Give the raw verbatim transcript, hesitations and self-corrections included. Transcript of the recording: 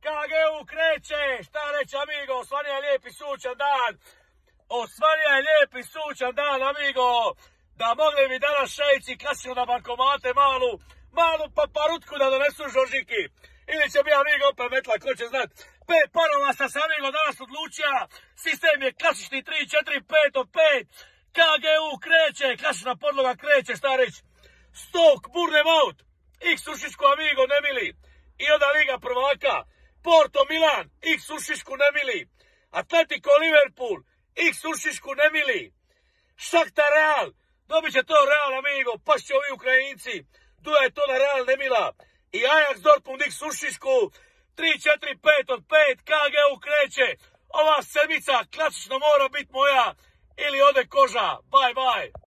K G U kreće, šta reći amigo, osvanija je lijepi sunčan dan, osvanija je lijepi sunčan dan amigo, da mogli bi danas šeici kasino na bankomate malu, malu paparutku da donesu Žoržiki, ili će bi amigo opet metla, ko će znat. Pet parova sam se amigo danas odlučija, sistem je klasični tri četiri pet pet, K G U kreće, klasična podloga kreće, šta reći, Stok, Bournemouth, X Ušišku amigo nemili, i onda Liga prvaka, Porto Milan, X Ušišku nemili, Atletico Liverpool, X Ušišku nemili, Shakhtar Real, dobit će to Real amigo, pašće ovi Ukrajinci, duja je to na Real nemila, i Ajax Dortmund X Ušišku, tri četiri pet pet, K G U kreće, ova sedmica klasično mora biti moja, ili ode koža, bye bye.